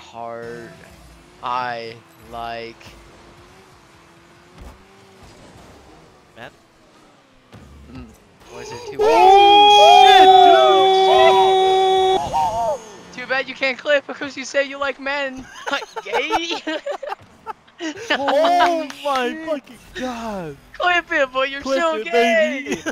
heart. I like. Man. Was it too? Oh shit, dude! Too bad you can't clip because you say you like men. Gay. Oh my fucking god! Clip it, but you're Clip so it, gay. baby!